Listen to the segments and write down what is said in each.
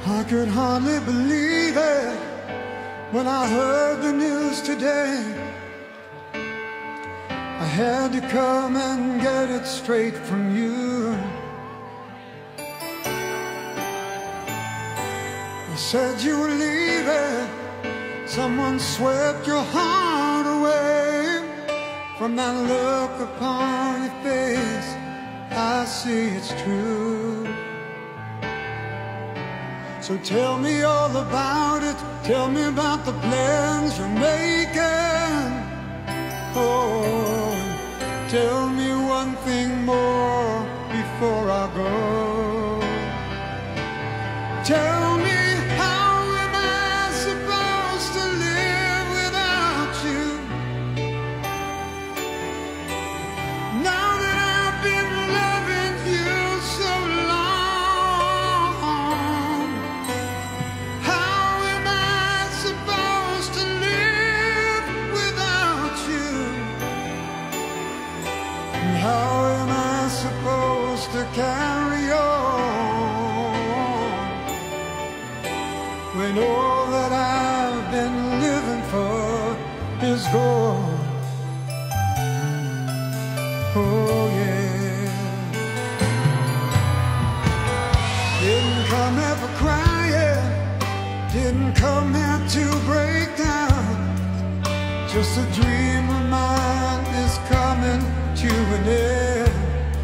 I could hardly believe it when I heard the news today. I had to come and get it straight from you. You said you were leaving, someone swept your heart away. From that look upon your face, I see it's true. So tell me all about it, tell me about the plans you're making. Oh, tell me one thing more before I go. Tell me, how am I supposed to live without you? Now that I've been loving you so long, how am I supposed to live without you? How am I supposed to carry on when all that I've been living for is gone? Oh yeah. Didn't come here for crying, didn't come here to break down. Just a dream of mine is coming to an end.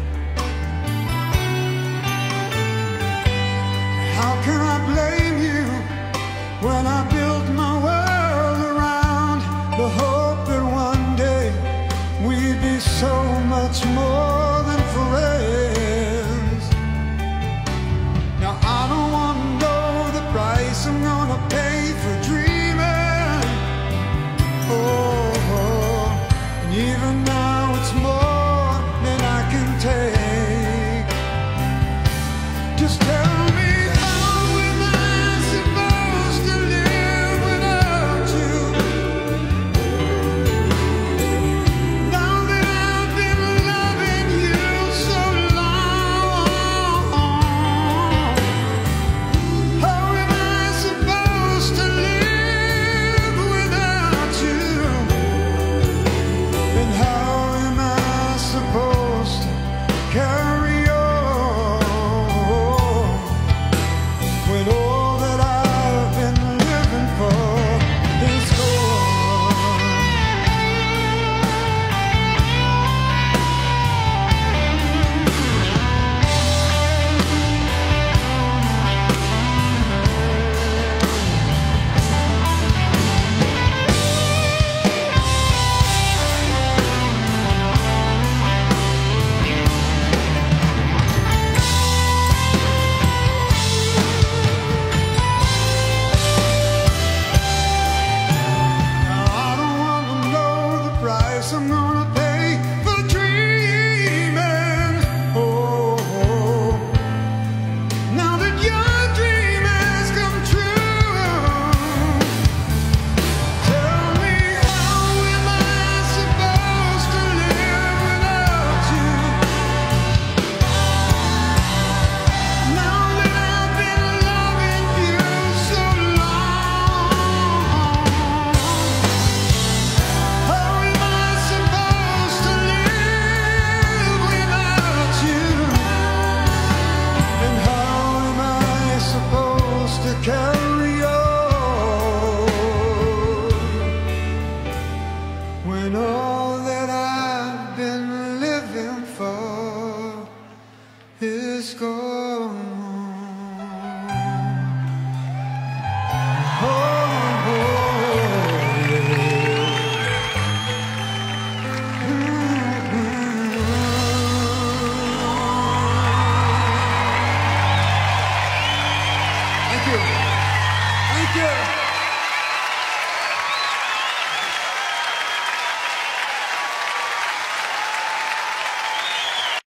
How can I blame you when I built my world around the hope that one day we'd be so much more than friends? Now I don't want to know the price I'm gonna pay for dreaming. Oh, and even now it's more than I can take. Just tell me, how am I supposed to live without you? Now that I've been loving you so long, how am I supposed to live without you? And how am I supposed to carry on when all that I've been living for is gone? Now I don't want to know the price I'm gonna pay for dreaming. Oh, now that your dream has come true, tell me, how am I supposed to live without you? Now that I've been loving you so long, how am I supposed to live without you? And how am I supposed to carry on when all that I've been living for is gone?